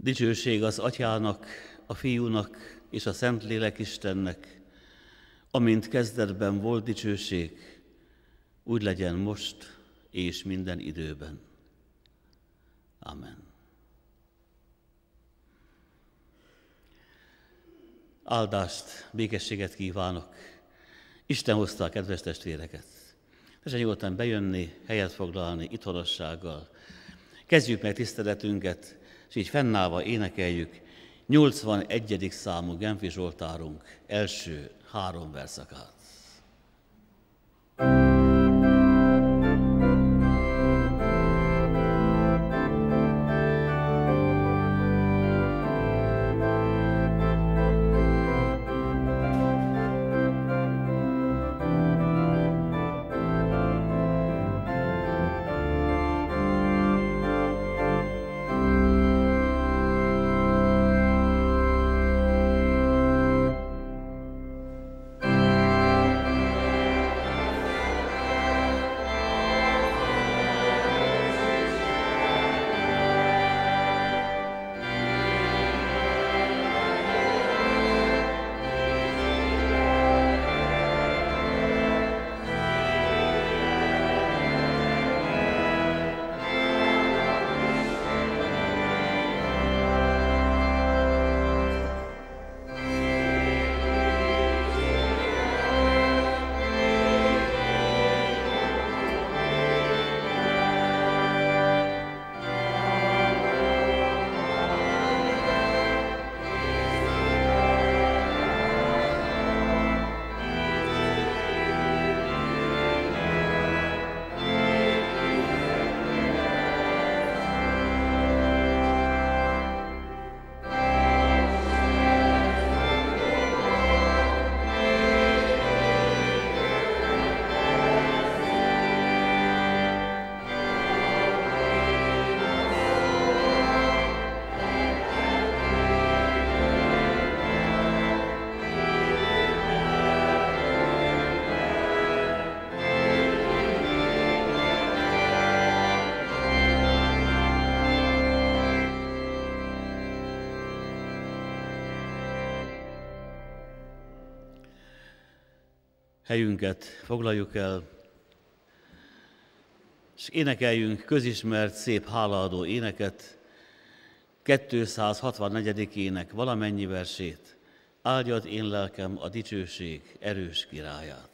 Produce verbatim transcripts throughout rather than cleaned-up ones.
Dicsőség az Atyának, a Fiúnak és a Szentlélek Istennek, amint kezdetben volt dicsőség, úgy legyen most és minden időben. Amen. Áldást, békességet kívánok! Isten hozta a kedves testvéreket. És nyugodtan bejönni, helyet foglalni itthonossággal. Kezdjük meg tiszteletünket, és így fennállva énekeljük nyolcvanegyedik számú Genfi Zsoltárunk első három verszakát. Helyünket foglaljuk el, és énekeljünk közismert, szép hálaadó éneket, kétszázhatvannegyedik ének valamennyi versét. Áldjad én lelkem a dicsőség erős királyát.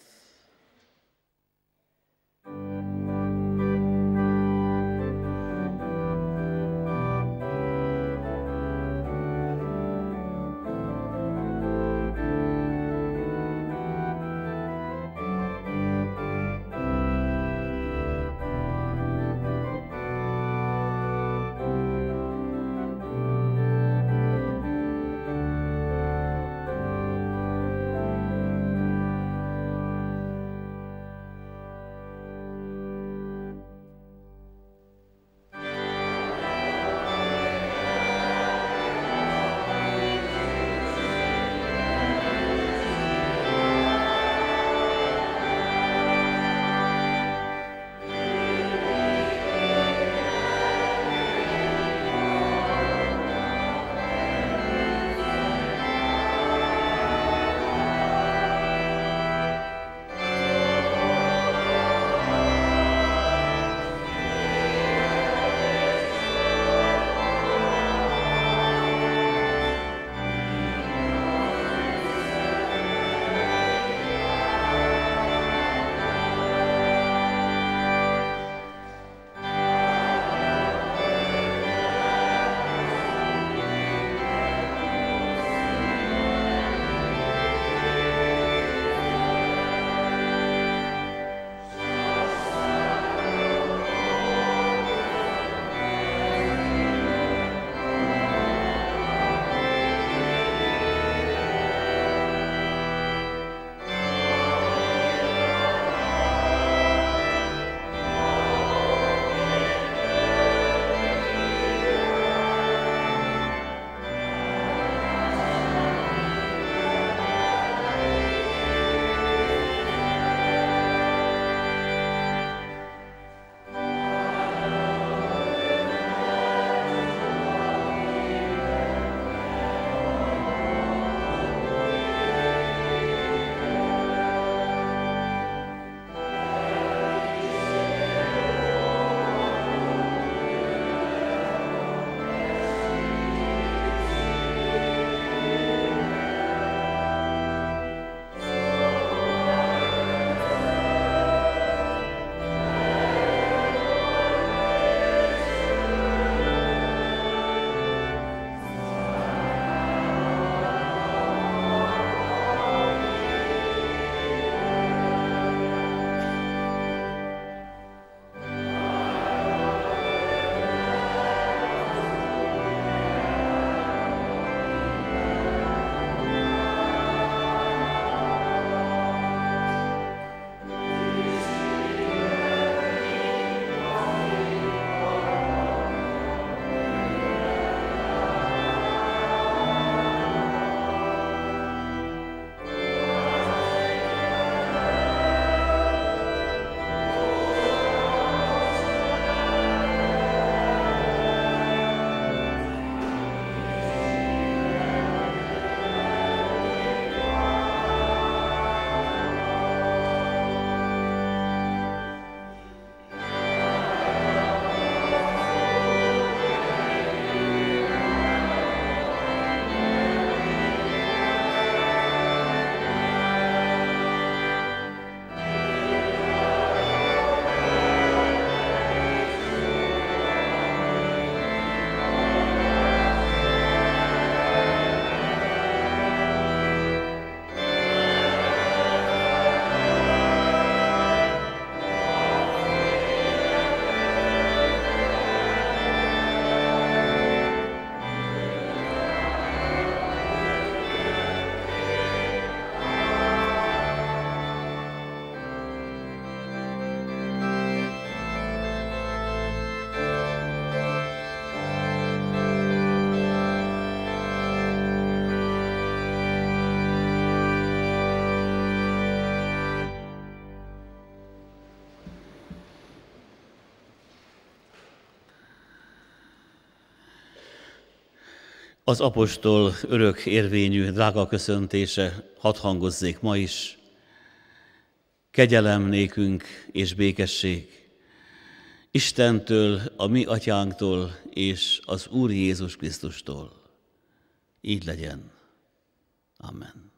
Az apostol örök érvényű, drága köszöntése hadd hangozzék ma is. Kegyelem nékünk és békesség Istentől, a mi atyánktól és az Úr Jézus Krisztustól. Így legyen. Amen.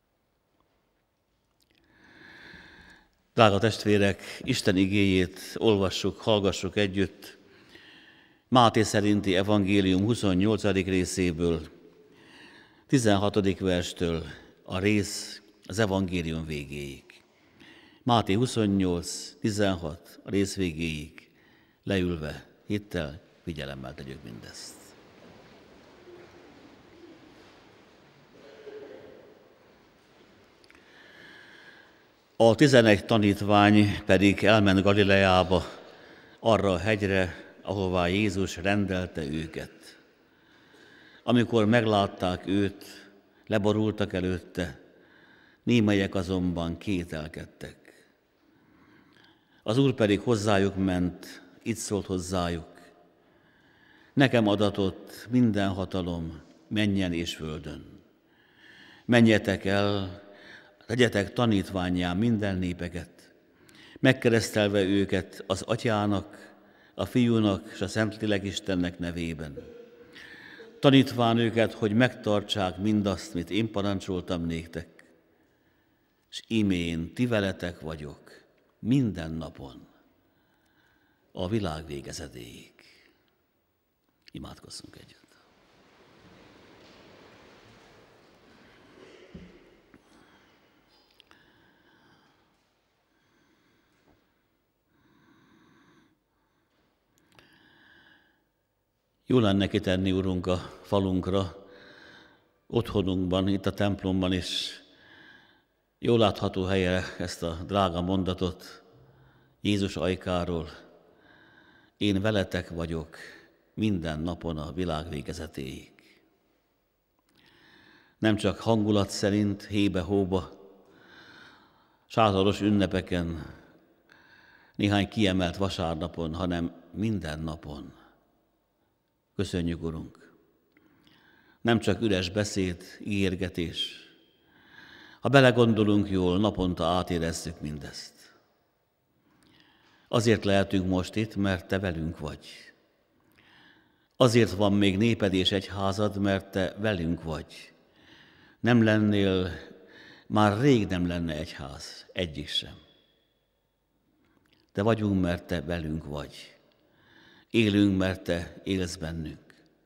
Drága testvérek, Isten igéjét olvassuk, hallgassuk együtt. Máté szerinti evangélium huszonnyolcadik részéből, tizenhatodik verstől a rész az evangélium végéig. Máté huszonnyolc, tizenhat, a rész végéig, leülve, hittel, figyelemmel tegyük mindezt. A tizenegy tanítvány pedig elment Galileába, arra a hegyre, ahová Jézus rendelte őket. Amikor meglátták őt, leborultak előtte, némelyek azonban kételkedtek. Az Úr pedig hozzájuk ment, így szólt hozzájuk: nekem adatott minden hatalom mennyen és földön. Menjetek el, legyetek tanítvánnyá minden népeket, megkeresztelve őket az Atyának, a Fiúnak és a Szentlélek Istennek nevében. Tanítván őket, hogy megtartsák mindazt, mit én parancsoltam néktek, és íme én ti veletek vagyok minden napon, a világ végezedéig. Imádkozzunk együtt. Jó lenne kitenni, Urunk, a falunkra, otthonunkban, itt a templomban is, jól látható helyre ezt a drága mondatot Jézus ajkáról: én veletek vagyok minden napon a világ végezetéig. Nem csak hangulat szerint, hébe-hóba, sátoros ünnepeken, néhány kiemelt vasárnapon, hanem minden napon. Köszönjük, Urunk! Nem csak üres beszéd, ígérgetés. Ha belegondolunk jól, naponta átérezzük mindezt. Azért lehetünk most itt, mert Te velünk vagy. Azért van még néped és egyházad, mert Te velünk vagy. Nem lennél, már rég nem lenne egyház, egyik sem. Te vagyunk, mert Te velünk vagy. Élünk, mert Te élsz bennünk.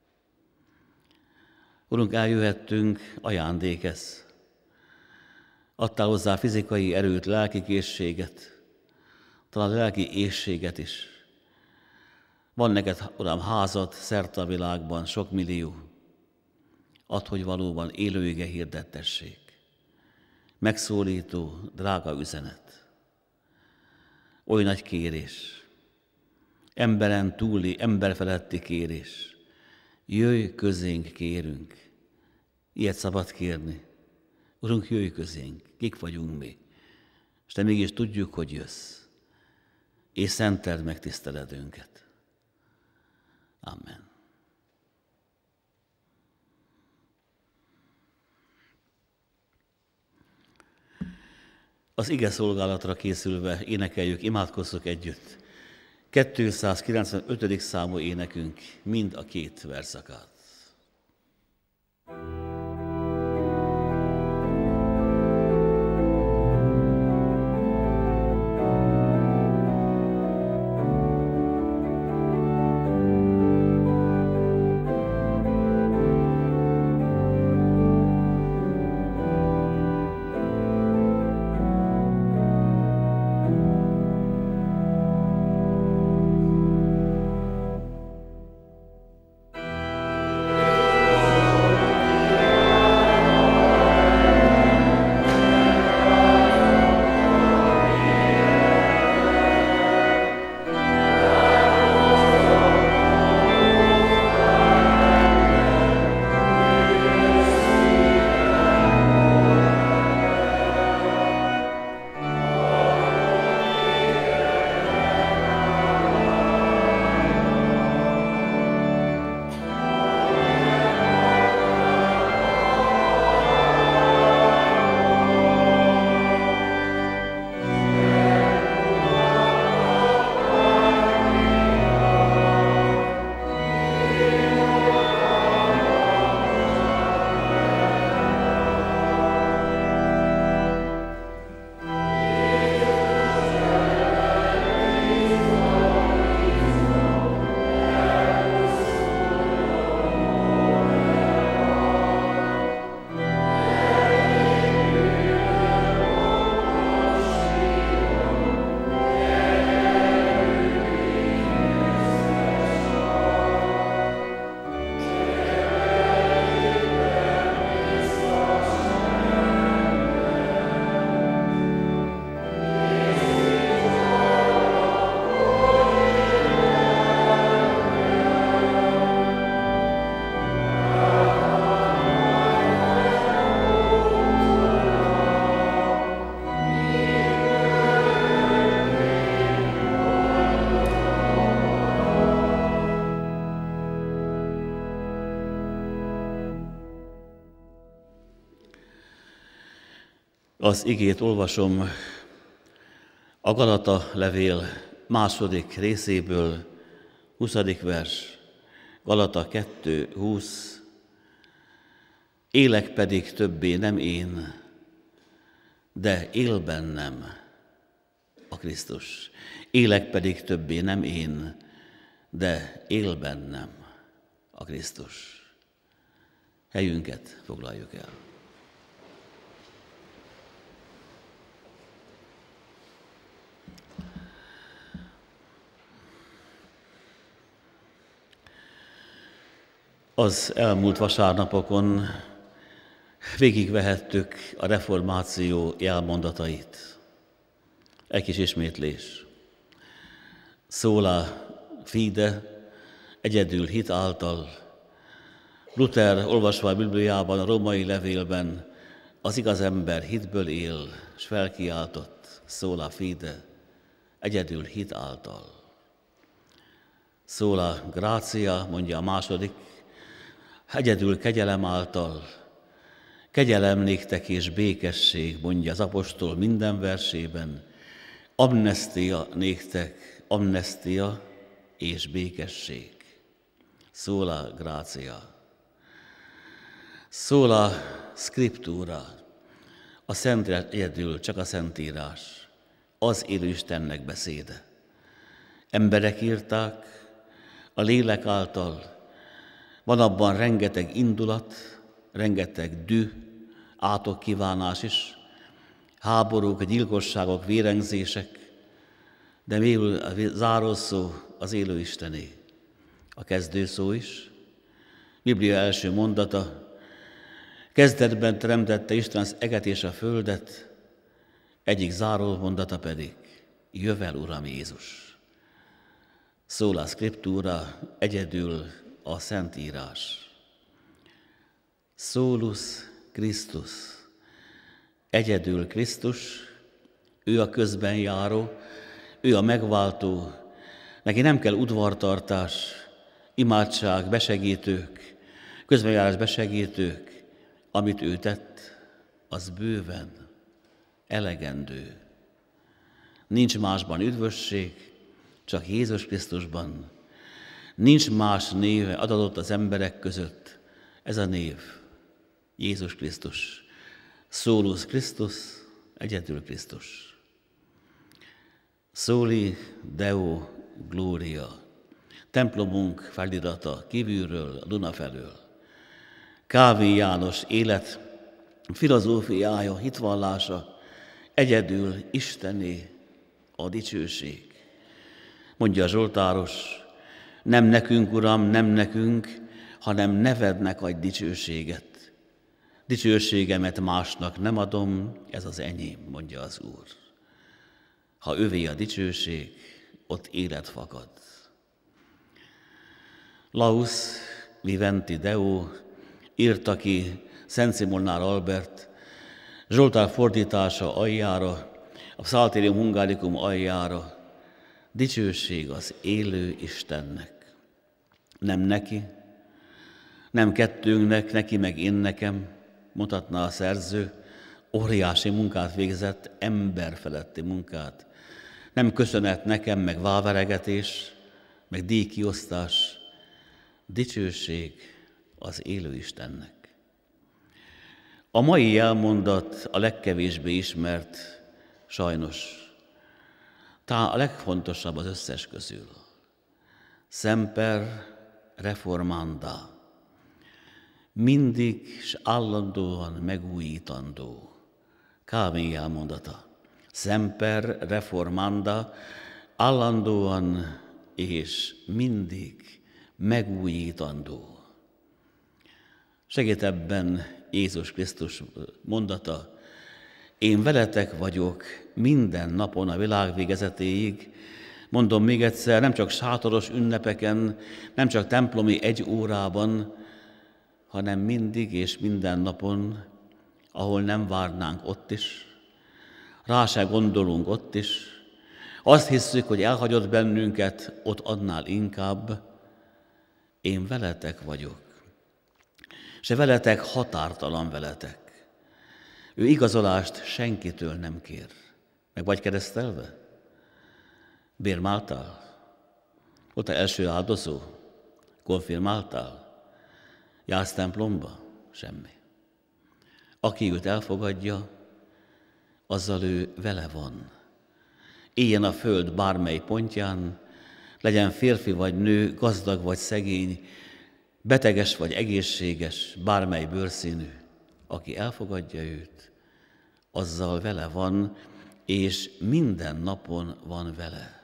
Urunk, eljöhettünk, ajándék ez. Adtál hozzá fizikai erőt, lelki készséget, talán lelki éhséget is. Van neked, Uram, házad szerte a világban, sok millió. Add, hogy valóban élőige hirdettessék. Megszólító, drága üzenet. Oly nagy kérés. Emberen túli, emberfeletti kérés. Jöjj közénk, kérünk. Ilyet szabad kérni. Urunk, jöjj közénk, kik vagyunk mi, és Te mégis tudjuk, hogy jössz, és szenteld meg tiszteletünket. Amen. Az ige szolgálatra készülve énekeljük, imádkozzuk együtt kétszázkilencvenötödik számú énekünk mind a két verszakát. Az igét olvasom a Galata levél második részéből, huszadik vers, Galata kettő húsz. Élek pedig többé nem én, de él bennem a Krisztus. Élek pedig többé nem én, de él bennem a Krisztus. Helyünket foglaljuk el. Az elmúlt vasárnapokon végigvehettük a reformáció jelmondatait. Egy kis ismétlés. Sola fide, egyedül hit által. Luther olvasva a Bibliában, a római levélben, az igaz ember hitből él, és felkiáltott, sola fide, egyedül hit által. Sola gratia, mondja a második, egyedül kegyelem által. Kegyelem néktek és békesség, mondja az apostol minden versében. Amnestia néktek, amnestia és békesség. Sola gratia. Sola scriptura. A Szent egyedül, csak a Szentírás. Az élő Istennek beszéde. Emberek írták, a lélek által. Van abban rengeteg indulat, rengeteg düh, átokkívánás is, háborúk, gyilkosságok, vérengzések, de végül a zárószó az élő Istené. A kezdőszó is, Biblia első mondata, kezdetben teremtette Isten az eget és a földet, egyik záró mondata pedig, jövel Uram Jézus. Sola scriptura, egyedül a Szentírás. Solus Christus, egyedül Krisztus, ő a közben járó, ő a megváltó, neki nem kell udvartartás, imádság, besegítők, közbenjárás besegítők, amit ő tett, az bőven elegendő. Nincs másban üdvösség, csak Jézus Krisztusban. Nincs más néve adatott az emberek között. Ez a név, Jézus Krisztus. Solus Christus, egyedül Krisztus. Soli Deo Gloria. Templomunk felirata kívülről, a Duna felől. Kávé János élet, filozófiája, hitvallása, egyedül Istené a dicsőség. Mondja a zsoltáros, nem nekünk, Uram, nem nekünk, hanem nevednek adj dicsőséget. Dicsőségemet másnak nem adom, ez az enyém, mondja az Úr. Ha övé a dicsőség, ott élet fakad. Laus Viventi Deo írta ki Szent Simonnár Albert, Zsoltár fordítása aljára, a Psalterium Hungaricum aljára, dicsőség az élő Istennek. Nem neki, nem kettőnknek, neki meg én nekem, mutatná a szerző, óriási munkát végzett, emberfeletti munkát. Nem köszönet nekem, meg váveregetés, meg díjkiosztás, dicsőség az élő Istennek. A mai jelmondat a legkevésbé ismert, sajnos, talán a legfontosabb az összes közül. Semper reformanda. Mindig és állandóan megújítandó. Calvin jelmondata. Semper reformanda, állandóan és mindig megújítandó. Segít ebben Jézus Krisztus mondata, én veletek vagyok minden napon a világ végezetéig. Mondom még egyszer, nem csak sátoros ünnepeken, nem csak templomi egy órában, hanem mindig és minden napon, ahol nem várnánk ott is, rá se gondolunk ott is, azt hisszük, hogy elhagyott bennünket, ott annál inkább, én veletek vagyok, és veletek határtalan veletek. Ő igazolást senkitől nem kér. Meg vagy keresztelve? Bérmáltál? Volt az első áldozó? Konfirmáltál? Jársz templomba? Semmi. Aki őt elfogadja, azzal ő vele van. Éljen a föld bármely pontján, legyen férfi vagy nő, gazdag vagy szegény, beteges vagy egészséges, bármely bőrszínű. Aki elfogadja őt, azzal vele van, és minden napon van vele.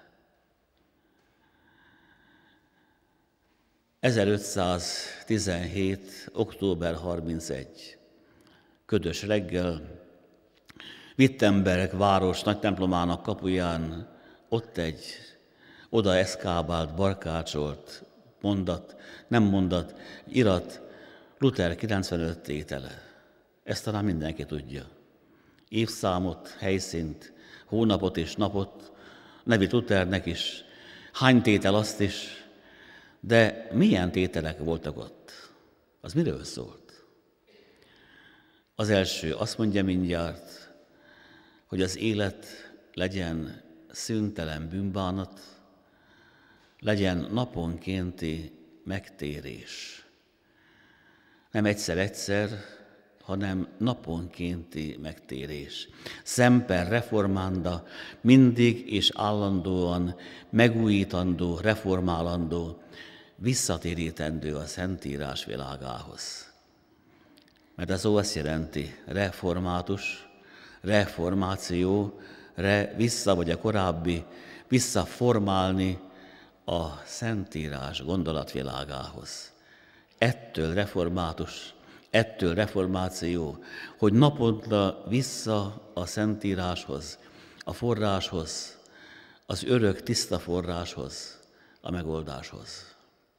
ezerötszáztizenhét. október harmincegy. Ködös reggel, Wittenberg város nagy templomának kapuján ott egy oda eszkábált, barkácsolt mondat, nem mondat, irat, Luther kilencvenöt tétele. Ezt talán mindenki tudja. Évszámot, helyszínt, hónapot és napot, nevét Luthernek is, hány tétel azt is, de milyen tételek voltak ott? Az miről szólt? Az első azt mondja mindjárt, hogy az élet legyen szüntelen bűnbánat, legyen naponkénti megtérés. Nem egyszer-egyszer, hanem naponkénti megtérés. Semper reformanda, mindig és állandóan megújítandó, reformálandó, visszatérítendő a Szentírás világához. Mert ez szó azt jelenti, református, reformáció, re, vissza vagy a korábbi, visszaformálni a Szentírás gondolatvilágához. Ettől református, ettől reformáció, hogy naponta vissza a Szentíráshoz, a forráshoz, az örök tiszta forráshoz, a megoldáshoz.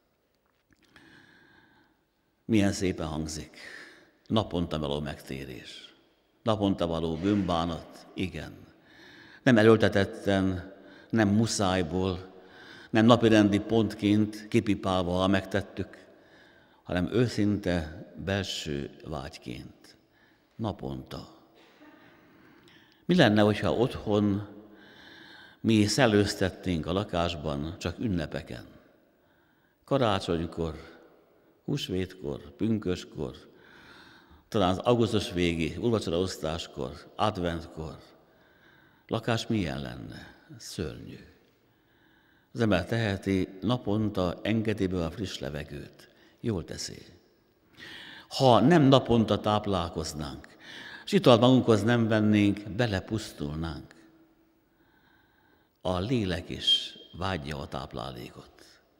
Milyen szépen hangzik. Naponta való megtérés. Naponta való bűnbánat, igen. Nem erőltetetten, nem muszájból, nem napirendi pontként kipipálva, ha megtettük, hanem őszinte belső vágyként. Naponta. Mi lenne, hogyha otthon mi szellőztetnénk a lakásban csak ünnepeken? Karácsonykor, húsvétkor, pünköskor, talán az augusztus végi úrvacsoraosztáskor, adventkor. Lakás milyen lenne? Szörnyű. Az ember teheti, naponta engedi be a friss levegőt. Jól teszi. Ha nem naponta táplálkoznánk, s italt magunkhoz nem vennénk, belepusztulnánk. A lélek is vágyja a táplálékot.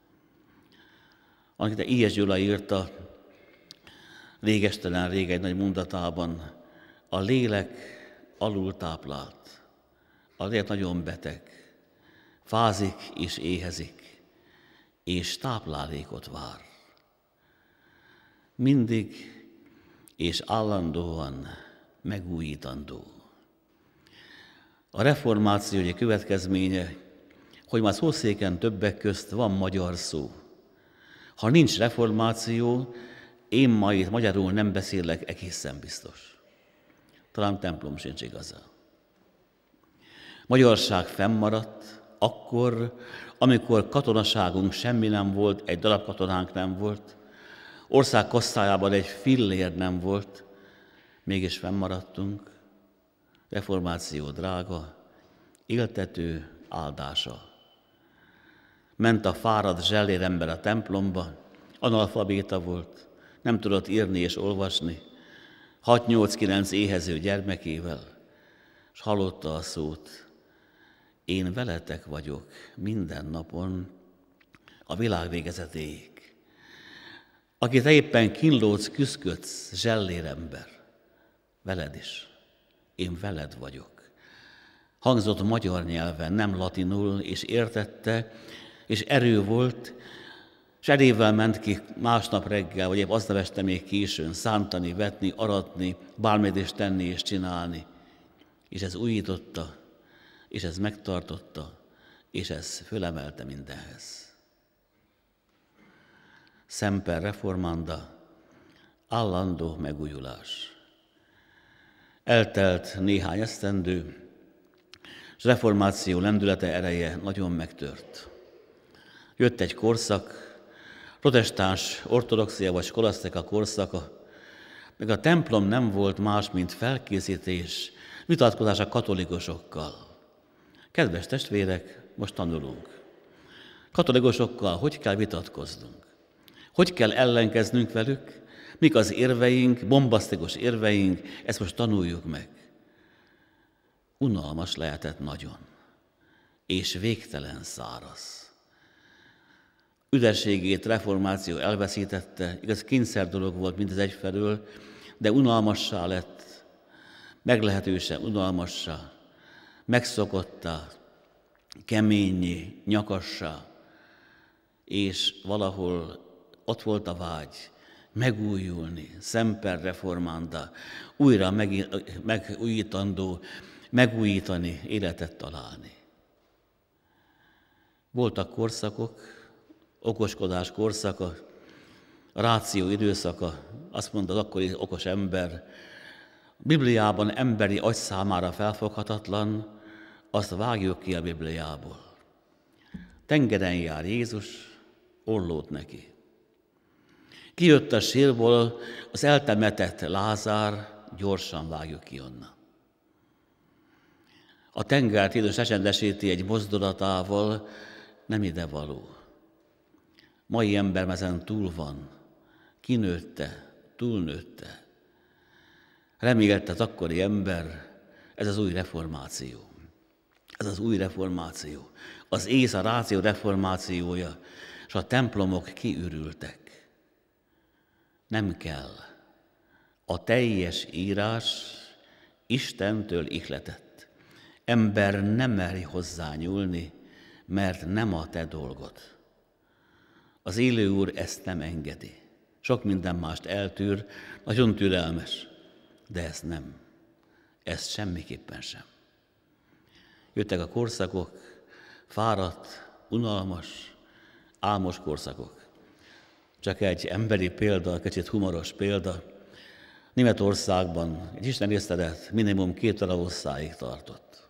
Amit Ilyes Gyula írta, régestelen rég egy nagy mondatában, a lélek alultáplált, a lélek nagyon beteg, fázik és éhezik, és táplálékot vár. Mindig és állandóan megújítandó. A reformáció egy következménye, hogy már szószéken többek közt van magyar szó. Ha nincs reformáció, én ma itt magyarul nem beszélek, egészen biztos. Talán templom sincs igaza. Magyarság fennmaradt akkor, amikor katonaságunk semmi nem volt, egy darab katonánk nem volt, ország kasszájában egy fillér nem volt, mégis fennmaradtunk. Reformáció drága, éltető áldása. Ment a fáradt zsellérember a templomba, analfabéta volt, nem tudott írni és olvasni, hat-nyolc-kilenc éhező gyermekével, és hallotta a szót, én veletek vagyok minden napon a világ végezetéig. Akit éppen kínlódsz, küszködsz, zsellérember, veled is, én veled vagyok. Hangzott magyar nyelven, nem latinul, és értette, és erő volt, és erővel ment ki másnap reggel, vagy épp aznap este még későn, szántani, vetni, aratni, bármit is tenni és csinálni. És ez újította, és ez megtartotta, és ez fölemelte mindenhez. Semper reformanda, állandó megújulás. Eltelt néhány esztendő, és a reformáció lendülete ereje nagyon megtört. Jött egy korszak, protestáns ortodoxia vagy skolasztika korszaka, meg a templom nem volt más, mint felkészítés, vitatkozás a katolikusokkal. Kedves testvérek, most tanulunk. Katolikusokkal hogy kell vitatkoznunk? Hogy kell ellenkeznünk velük? Mik az érveink, bombasztikus érveink? Ezt most tanuljuk meg. Unalmas lehetett nagyon, és végtelen száraz. Üdességét reformáció elveszítette, igaz, kényszer dolog volt mindez egyfelől, de unalmassá lett, meglehetősen unalmassá, megszokottá, keményé, nyakassá, és valahol ott volt a vágy megújulni, semper reformanda, újra megújítandó, megújítani, életet találni. Voltak korszakok, okoskodás korszaka, a ráció időszaka, azt mondta az akkori okos ember, a Bibliában emberi agy számára felfoghatatlan, azt vágjuk ki a Bibliából. Tengeren jár Jézus, ollót neki. Kijött a sírból az eltemetett Lázár, gyorsan vágjuk ki onnan. A tengert Jézus ecsendesíti egy mozdulatával, nem idevaló. Mai ember ezen túl van, kinőtte, túlnőtte. Remélte az akkori ember, ez az új reformáció. Ez az új reformáció. Az ész a ráció reformációja, és a templomok kiürültek. Nem kell. A teljes írás Istentől ihletett. Ember nem meri hozzá nyúlni, mert nem a te dolgod. Az élő Úr ezt nem engedi. Sok minden mást eltűr, nagyon türelmes, de ezt nem. Ezt semmiképpen sem. Jöttek a korszakok, fáradt, unalmas, álmos korszakok. Csak egy emberi példa, kicsit humoros példa. Németországban egy istenésztelet minimum két óra hosszáig tartott.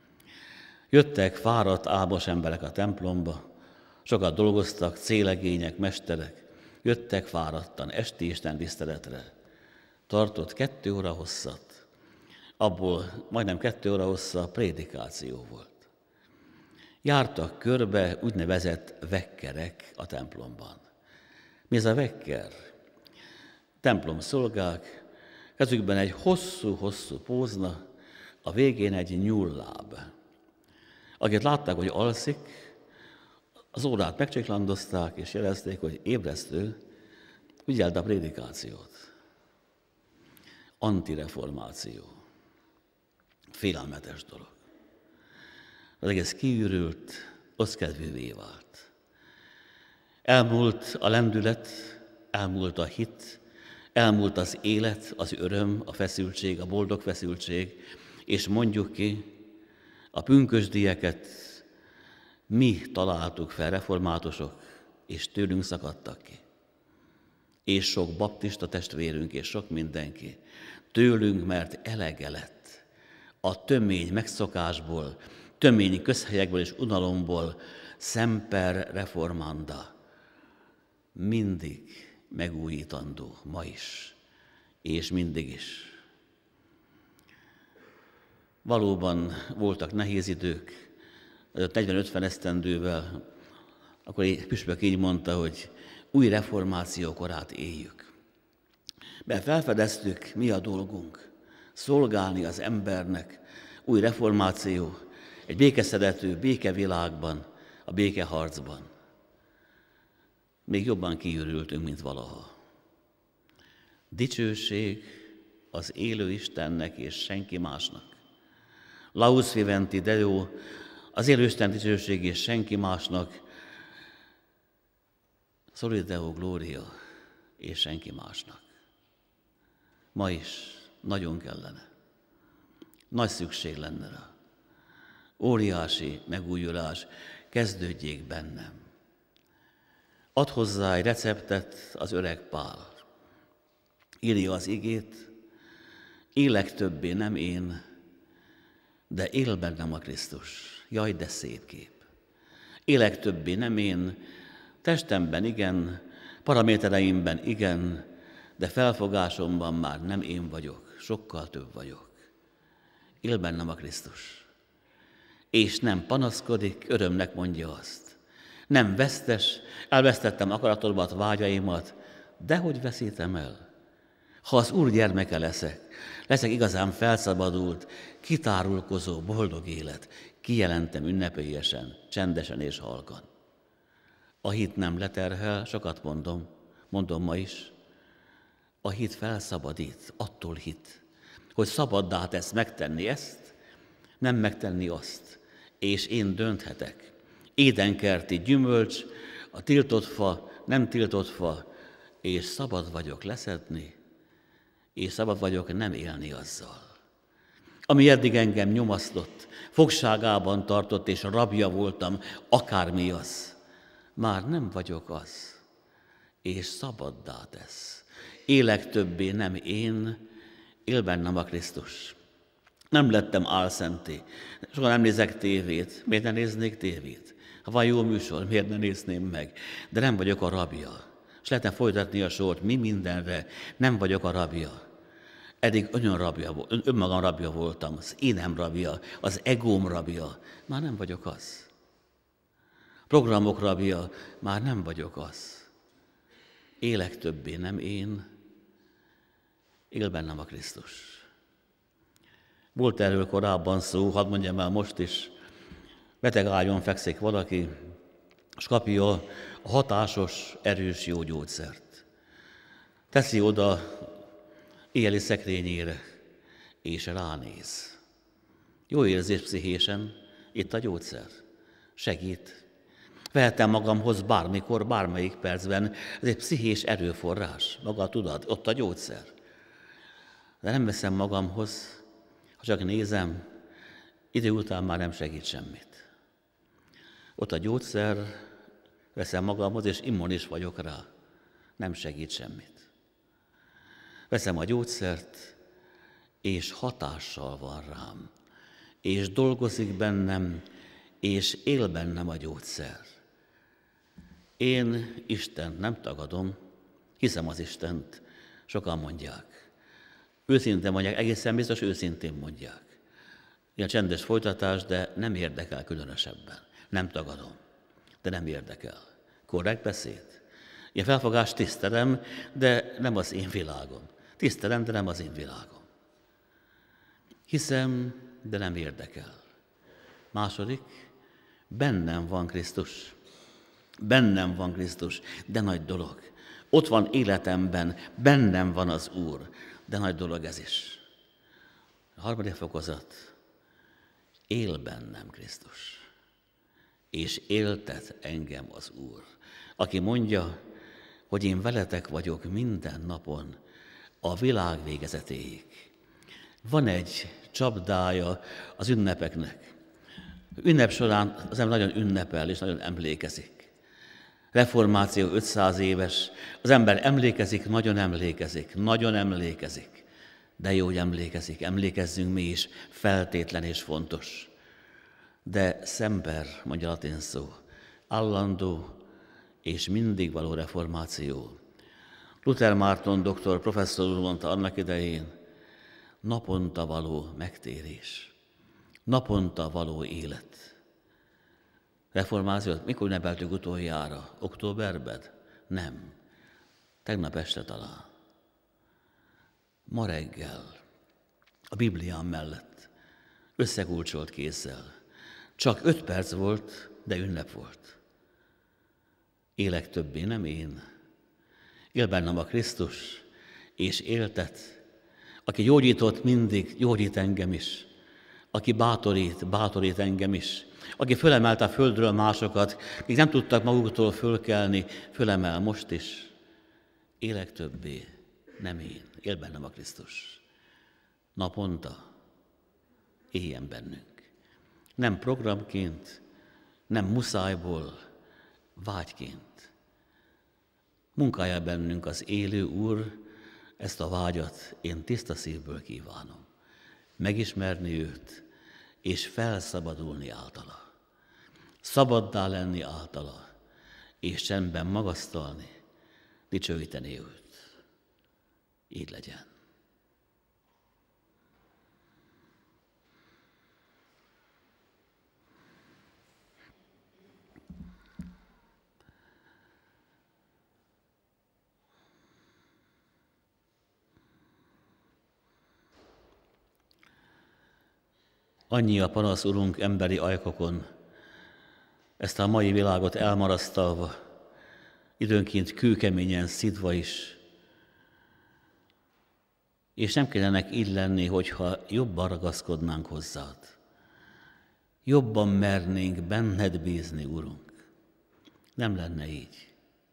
Jöttek fáradt, álmos emberek a templomba, sokat dolgoztak, célegények, mesterek, jöttek fáradtan esti istentiszteletre. Tartott kettő óra hosszat, abból majdnem kettő óra hossza prédikáció volt. Jártak körbe úgynevezett vekkerek a templomban. Mi ez a vekker? Templom szolgák, kezükben egy hosszú-hosszú pózna, a végén egy nyúlláb. Akit látták, hogy alszik, az órát megcsiklandozták, és jelezték, hogy ébresztő, ügyeld a prédikációt. Antireformáció. Félelmetes dolog. Az egész kiürült, oszkedvűvé vált. Elmúlt a lendület, elmúlt a hit, elmúlt az élet, az öröm, a feszültség, a boldog feszültség, és mondjuk ki, a pünkösdieket mi találtuk fel, reformátusok, és tőlünk szakadtak ki. És sok baptista testvérünk, és sok mindenki. Tőlünk, mert elege lett a tömény megszokásból, tömény közhelyekből és unalomból, semper reformanda. Mindig megújítandó, ma is, és mindig is. Valóban voltak nehéz idők, negyven-ötven esztendővel, akkor egy püspök így mondta, hogy új reformáció korát éljük. Mert felfedeztük, mi a dolgunk, szolgálni az embernek, új reformáció, egy békeszedető békevilágban, a békeharcban. Még jobban kiürültünk, mint valaha. Dicsőség az élő Istennek és senki másnak. Laus viventi Deo, az élő Isten dicsőség és senki másnak. Soli Deo gloria és senki másnak. Ma is nagyon kellene. Nagy szükség lenne rá. Óriási megújulás kezdődjék bennem. Ad hozzá egy receptet az öreg Pál. Írja az igét, Élek többé nem én, de él bennem a Krisztus. Jaj, de szép kép. Élek többé nem én, testemben igen, paramétereimben igen, de felfogásomban már nem én vagyok, sokkal több vagyok. Él bennem a Krisztus. És nem panaszkodik, örömnek mondja azt. Nem vesztes, elvesztettem akaratomat, vágyaimat, de hogy veszítem el? Ha az Úr gyermeke leszek, leszek igazán felszabadult, kitárulkozó, boldog élet, kijelentem ünnepélyesen, csendesen és halkan. A hit nem leterhel, sokat mondom, mondom ma is. A hit felszabadít, attól hit, hogy szabaddá tesz megtenni ezt, nem megtenni azt. És én dönthetek. Édenkerti gyümölcs, a tiltott fa, nem tiltott fa, és szabad vagyok leszedni, és szabad vagyok nem élni azzal. Ami eddig engem nyomasztott, fogságában tartott, és rabja voltam, akármi az, már nem vagyok az, és szabaddá tesz. Élek többé nem én, él bennem a Krisztus. Nem lettem álszenté. Sokan nem nézek tévét. Miért ne néznék tévét? Ha van jó műsor, miért ne nézném meg? De nem vagyok a rabja. És lehetne folytatni a sort, mi mindenre. Nem vagyok a rabja. Eddig önön rabja, önmagam rabja voltam, az énem rabja, az egóm rabja. Már nem vagyok az. Programok rabja, már nem vagyok az. Élek többé nem én, él bennem a Krisztus. Volt erről korábban szó, hadd mondjam el most is, beteg ágyon fekszik valaki, és kapja a hatásos, erős jó gyógyszert. Teszi oda éjjeli szekrényére, és ránéz. Jó érzés pszichésen, itt a gyógyszer. Segít. Vehetem magamhoz bármikor, bármelyik percben. Ez egy pszichés erőforrás. Maga tudod, ott a gyógyszer. De nem veszem magamhoz, ha csak nézem, idő után már nem segít semmit. Ott a gyógyszer, veszem magamhoz, és immunis vagyok rá. Nem segít semmit. Veszem a gyógyszert, és hatással van rám. És dolgozik bennem, és él bennem a gyógyszer. Én Istent nem tagadom, hiszem az Istent, sokan mondják. Őszintén mondják, egészen biztos őszintén mondják. Ilyen csendes folytatás, de nem érdekel különösebben. Nem tagadom, de nem érdekel. Korrekt beszéd. Ilyen felfogást tisztelem, de nem az én világom. Tisztelem, de nem az én világom. Hiszem, de nem érdekel. Második, bennem van Krisztus. Bennem van Krisztus, de nagy dolog. Ott van életemben, bennem van az Úr, de nagy dolog ez is. A harmadik fokozat, él bennem Krisztus, és éltet engem az Úr, aki mondja, hogy én veletek vagyok minden napon, a világ végezetéig. Van egy csapdája az ünnepeknek. Ünnep során az ember nagyon ünnepel és nagyon emlékezik. Reformáció ötszáz éves, az ember emlékezik, nagyon emlékezik, nagyon emlékezik. De jó, hogy emlékezik, emlékezzünk mi is, feltétlen és fontos. De szemper, mondja latin szó, állandó és mindig való reformáció. Luther Márton doktor, professzor úr mondta annak idején, naponta való megtérés, naponta való élet. Reformációt mikor ünnepeltük utoljára? Októberben? Nem. Tegnap este talán. Ma reggel, a Bibliám mellett, összekulcsolt kézzel. Csak öt perc volt, de ünnep volt. Élek többé, nem én. Él bennem a Krisztus, és éltet. Aki gyógyított mindig, gyógyít engem is. Aki bátorít, bátorít engem is. Aki fölemelte a földről másokat, akik nem tudtak maguktól fölkelni, fölemel most is. Élek többé, nem én. Él bennem a Krisztus. Naponta éljen bennünk. Nem programként, nem muszájból, vágyként. Munkálja bennünk az élő Úr, ezt a vágyat én tiszta szívből kívánom. Megismerni őt, és felszabadulni általa. Szabaddá lenni általa, és csendben magasztalni, dicsőíteni őt. Így legyen. Annyi a panasz, Urunk, emberi ajkokon, ezt a mai világot elmarasztalva, időnként kőkeményen szidva is. És nem kellenek így lenni, hogyha jobban ragaszkodnánk hozzád. Jobban mernénk benned bízni, Urunk. Nem lenne így.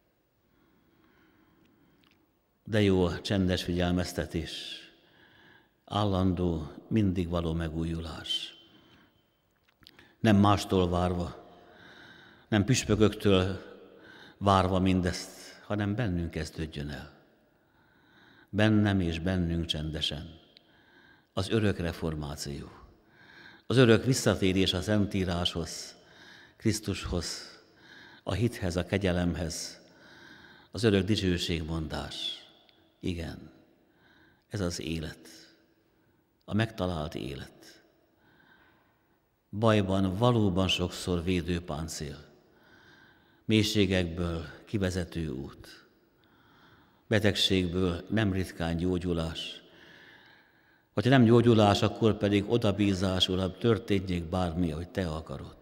De jó a csendes figyelmeztetés, állandó, mindig való megújulás. Nem mástól várva, nem püspököktől várva mindezt, hanem bennünk kezdődjön el. Bennem és bennünk csendesen. Az örök reformáció, az örök visszatérés a Szentíráshoz, Krisztushoz, a hithez, a kegyelemhez, az örök dicsőségmondás. Igen, ez az élet, a megtalált élet. Bajban valóban sokszor védőpáncél, mélységekből kivezető út, betegségből nem ritkán gyógyulás, vagy ha nem gyógyulás, akkor pedig odabízás, Uram, történjék bármi, ahogy Te akarod.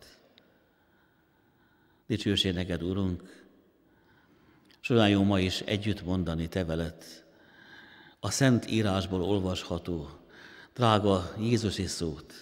Dicsőség neked, Urunk, s olyan jó ma is együtt mondani Te veled, a Szent Írásból olvasható, drága Jézusi szót.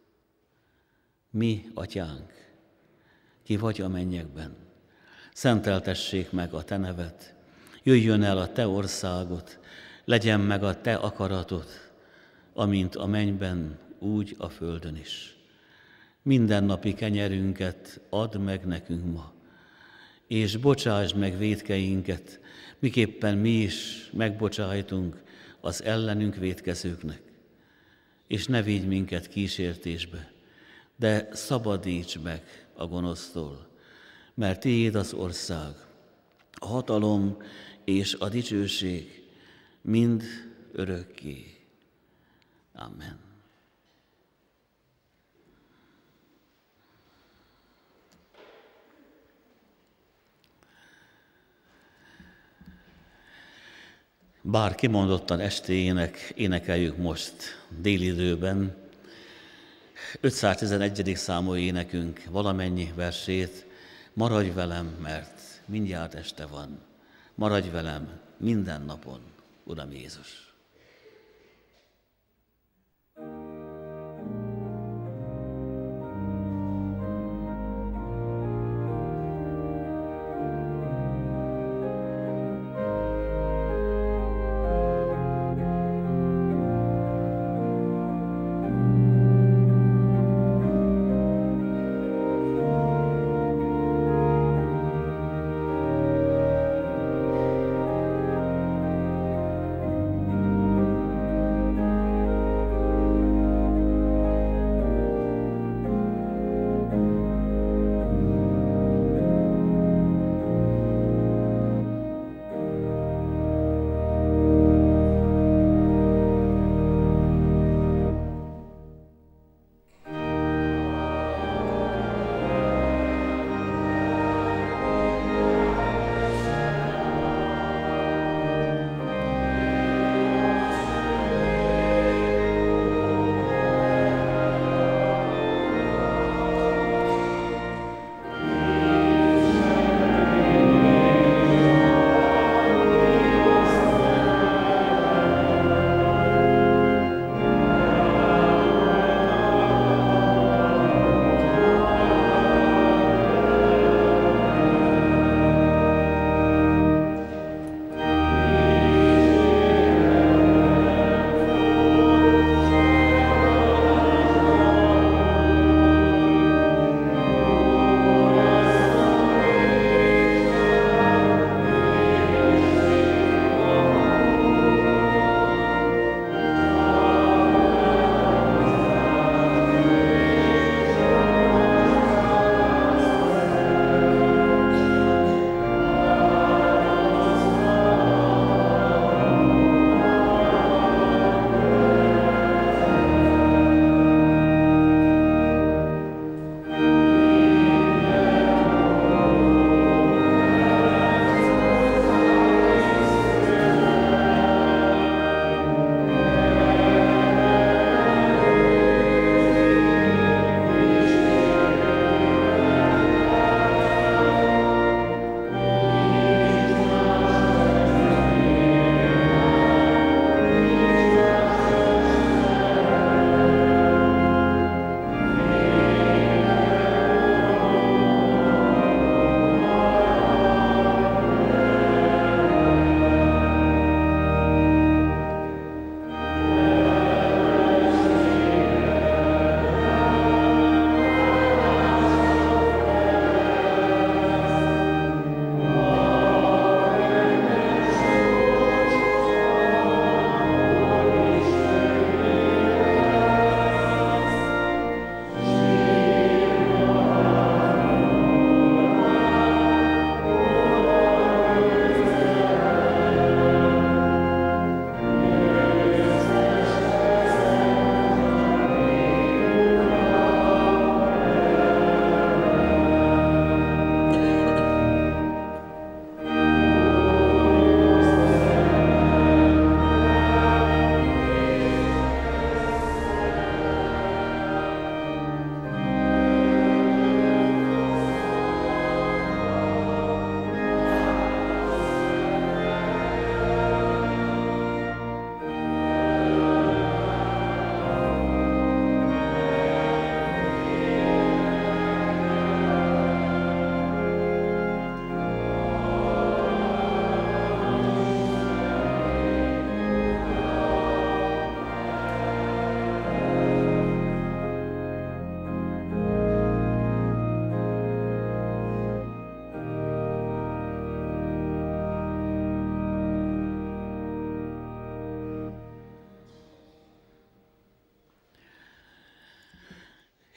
Mi, Atyánk, ki vagy a mennyekben, szenteltessék meg a Te neved, jöjjön el a Te országod, legyen meg a Te akaratod, amint a mennyben, úgy a földön is. Mindennapi kenyerünket add meg nekünk ma, és bocsásd meg vétkeinket, miképpen mi is megbocsájtunk az ellenünk vétkezőknek. És ne vigy minket kísértésbe, de szabadíts meg a gonosztól, mert Tiéd az ország, a hatalom és a dicsőség mind örökké. Amen. Bár kimondottan estéjének énekeljük most délidőben ötszáztizenegyedik számú énekünk valamennyi versét, maradj velem, mert mindjárt este van. Maradj velem minden napon, Uram Jézus. Thank you.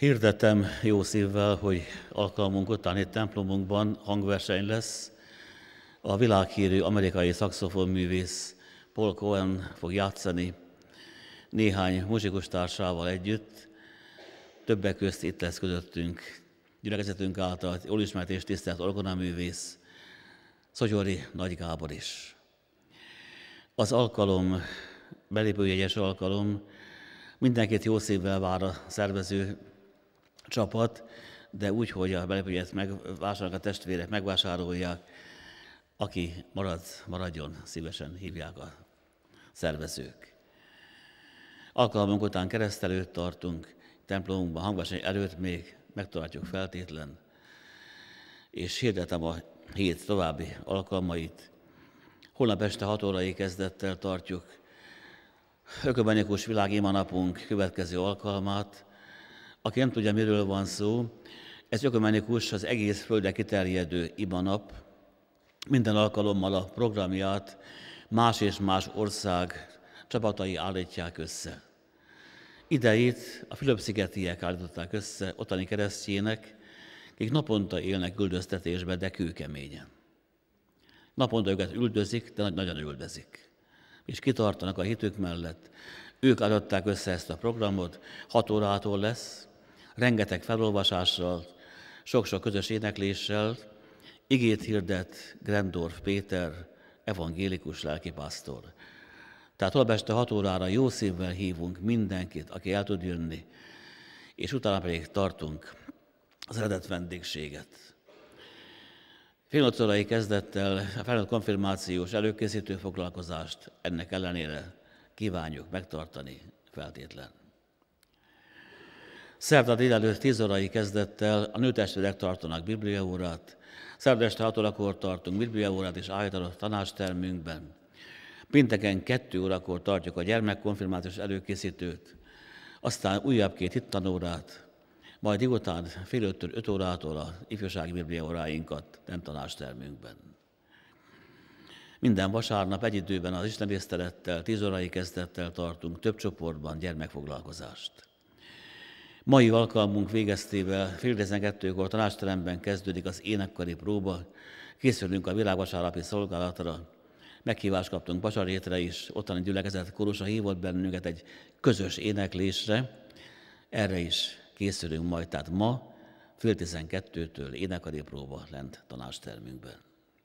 Hirdetem jó szívvel, hogy alkalmunk után itt templomunkban hangverseny lesz. A világhírű amerikai szaxofonművész Paul Cohen fog játszani néhány muzsikustársával együtt. Többek közt itt lesz közöttünk gyülekezetünk által jól ismert és tisztelt orgonaművész Szotyori Nagy Gábor is. Az alkalom, belépőjegyes alkalom, mindenkit jó szívvel vár a szervező csapat, de úgy, hogy a belépőjegyet megvásárolják, a testvérek megvásárolják, aki marad, maradjon, szívesen hívják a szervezők. Alkalmunk után keresztelőt tartunk, templomunkban hangverseny előtt még megtartjuk feltétlen, és hirdetem a hét további alkalmait. Holnap este hat órai kezdettel tartjuk ökumenikus világimanapunk következő alkalmát. Aki nem tudja, miről van szó, ez ökumenikus, az egész földre kiterjedő imanap. Minden alkalommal a programját más és más ország csapatai állítják össze. Idejét a Fülöp-szigetiek állították össze, ottani keresztjének, akik naponta élnek üldöztetésben, de kőkeményen. Naponta őket üldözik, de nagyon üldözik. És kitartanak a hitük mellett. Ők adották össze ezt a programot, hat órától lesz, rengeteg felolvasással, sok-sok közös énekléssel, igét hirdet Grendorf Péter, evangélikus lelkipásztor. Tehát holnap este hat órára jó szívvel hívunk mindenkit, aki el tud jönni, és utána pedig tartunk az eredet vendégséget. Fél nyolc órai kezdettel a felnőtt konfirmációs előkészítő foglalkozást ennek ellenére kívánjuk megtartani feltétlen. Szerdán délelőtt tíz órai kezdettel a nőtestvérek tartanak bibliaórát, szerdán este hat órakor tartunk bibliaórát és állítanak tanácstermünkben. Pénteken kettő órakor tartjuk a gyermekkonfirmációs előkészítőt, aztán újabb két hittanórát, majd délután fél öttől öt órától a ifjúsági bibliaóráinkat nem tanácstermünkben. Minden vasárnap egy időben az istentisztelettel, tíz órai kezdettel tartunk több csoportban gyermekfoglalkozást. Mai alkalmunk végeztével fél tizenkettőkor tanácsteremben kezdődik az énekkari próba, készülünk a világvasárnapi szolgálatra, meghívást kaptunk Bacsarétre is, ottani gyülekezet kórusa hívott bennünket egy közös éneklésre, erre is készülünk majd, tehát ma fél tizenkettőtől énekkari próba lent tanácstermünkben.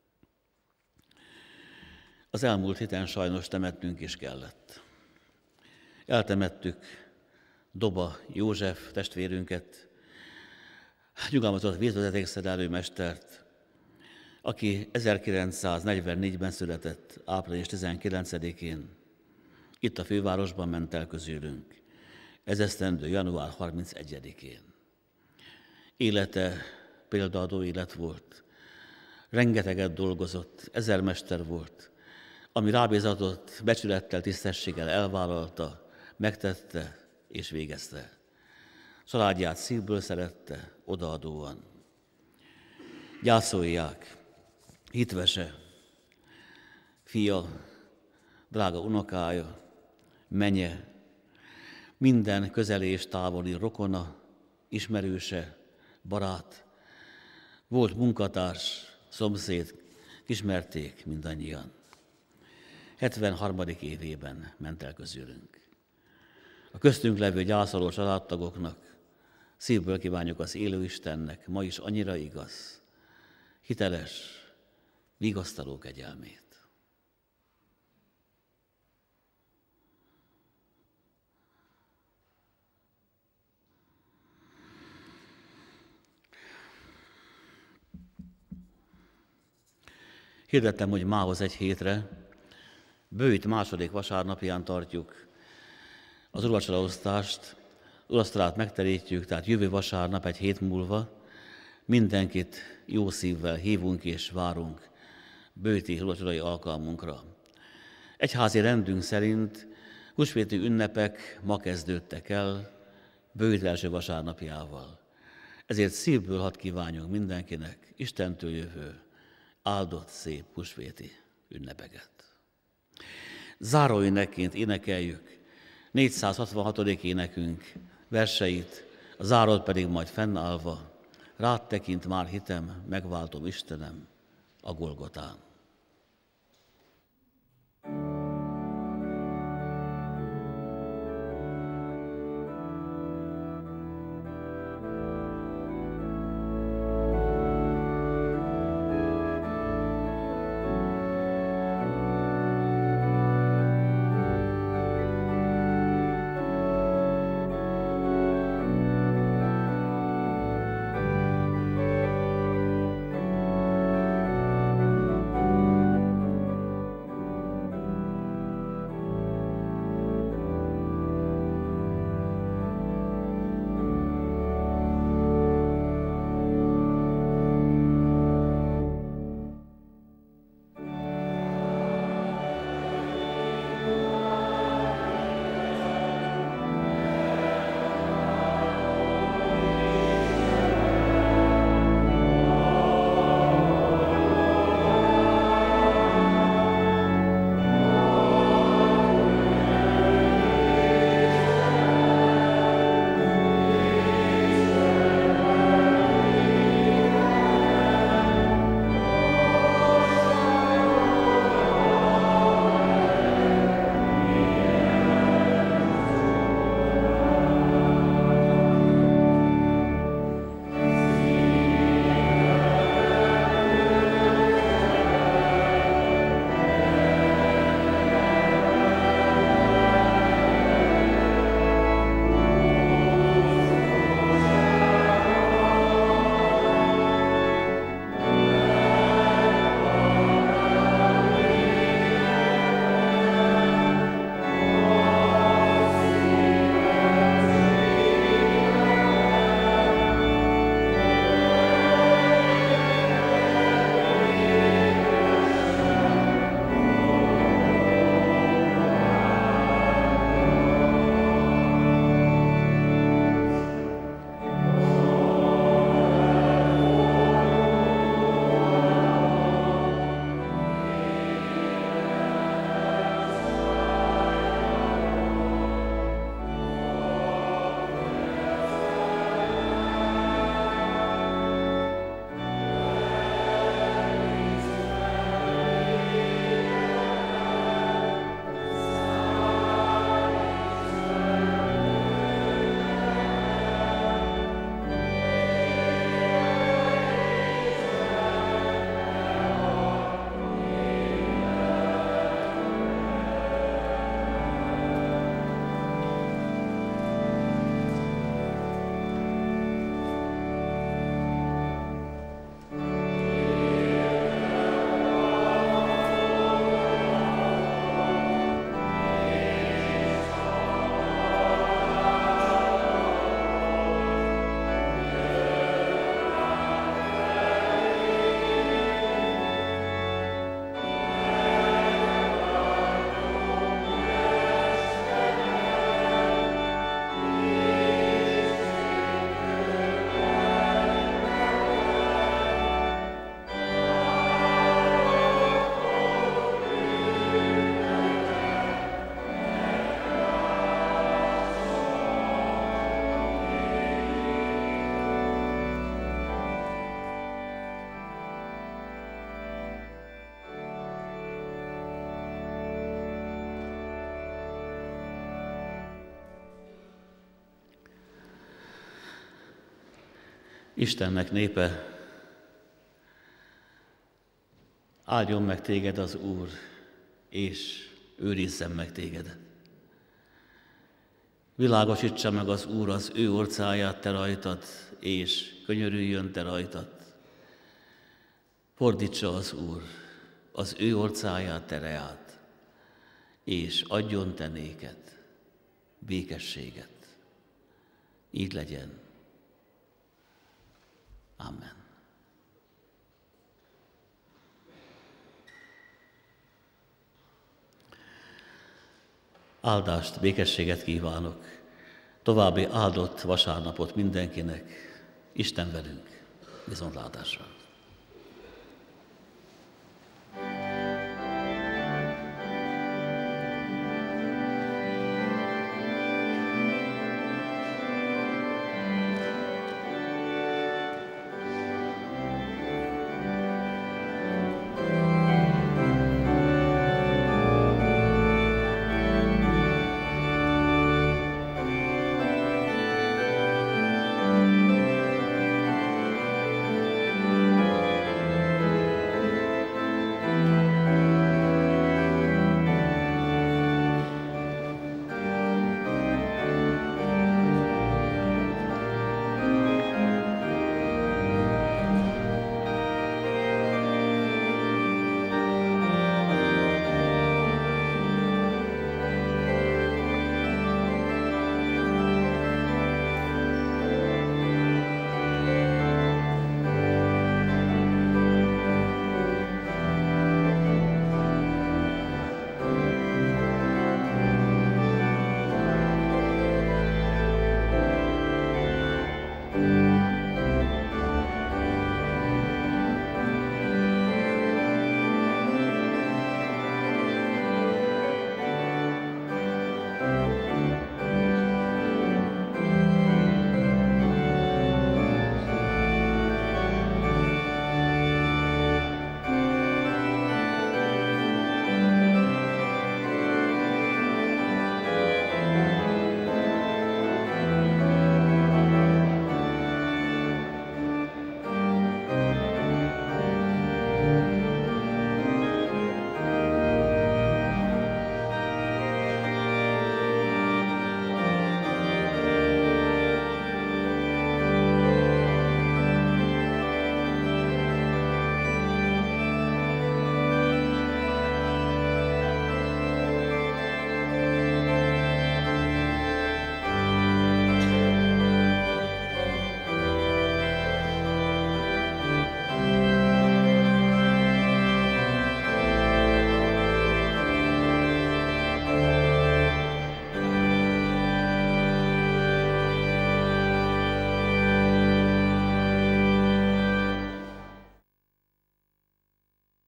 Az elmúlt héten sajnos temetnünk is kellett. Eltemettük Doba József testvérünket, nyugalmazott vízvezetékszerelő mestert, aki ezerkilencszáznegyvennégyben született, április tizenkilencedikén, itt a fővárosban ment el közülünk, ez esztendő január harmincegyedikén. Élete példaadó élet volt, rengeteget dolgozott, ezermester volt, ami rábízatott, becsülettel, tisztességgel elvállalta, megtette és végezte. Családját szívből szerette, odaadóan. Gyászolják hitvese, fia, drága unokája, menye, minden közeli és távoli rokona, ismerőse, barát, volt munkatárs, szomszéd, ismerték mindannyian. hetvenharmadik évében ment el közülünk. A köztünk levő gyászoló családtagoknak szívből kívánjuk az élő Istennek ma is annyira igaz, hiteles, vigasztaló kegyelmét. Hirdettem, hogy mához egy hétre, Bőjt második vasárnapján tartjuk az úrvacsoraosztást, urasztalát megterítjük, tehát jövő vasárnap egy hét múlva mindenkit jó szívvel hívunk és várunk bőti úrvacsorai alkalmunkra. Egyházi rendünk szerint húsvéti ünnepek ma kezdődtek el Bőjt első vasárnapjával. Ezért szívből hadd kívánjunk mindenkinek Istentől jövő áldott, szép húsvéti ünnepeket. Záróénekként énekeljük négyszázhatvanhatodik énekünk verseit, zárod pedig majd fennállva, rád tekint már hitem, megváltom Istenem a Golgotán. Istennek népe, áldjon meg téged az Úr, és őrizzen meg téged. Világosítsa meg az Úr az ő orcáját te rajtad, és könyörüljön te rajtad. Fordítsa az Úr az ő orcáját te reát, és adjon te néked békességet. Így legyen. Amen. Áldást, békességet kívánok, további áldott vasárnapot mindenkinek, Isten velünk, viszontlátásra.